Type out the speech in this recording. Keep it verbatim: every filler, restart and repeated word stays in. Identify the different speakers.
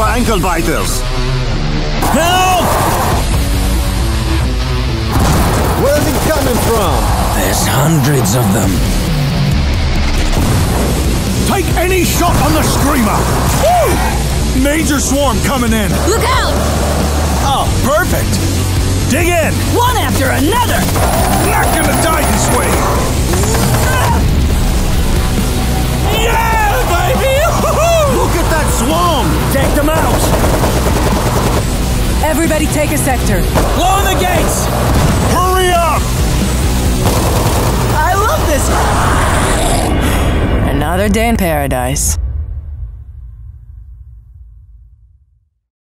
Speaker 1: for ankle biters.
Speaker 2: Help!
Speaker 3: Where's it coming from?
Speaker 2: There's hundreds of them.
Speaker 4: Take any shot on the screamer! Woo! Major swarm coming in!
Speaker 5: Look out!
Speaker 4: Oh, perfect! Dig in!
Speaker 5: One after another!
Speaker 4: Not gonna die this way! Yeah, baby!
Speaker 1: Look at that swarm!
Speaker 2: Take them out!
Speaker 5: Everybody take a sector.
Speaker 2: Blow the gates!
Speaker 4: Hurry up!
Speaker 5: I love this! Another day in paradise.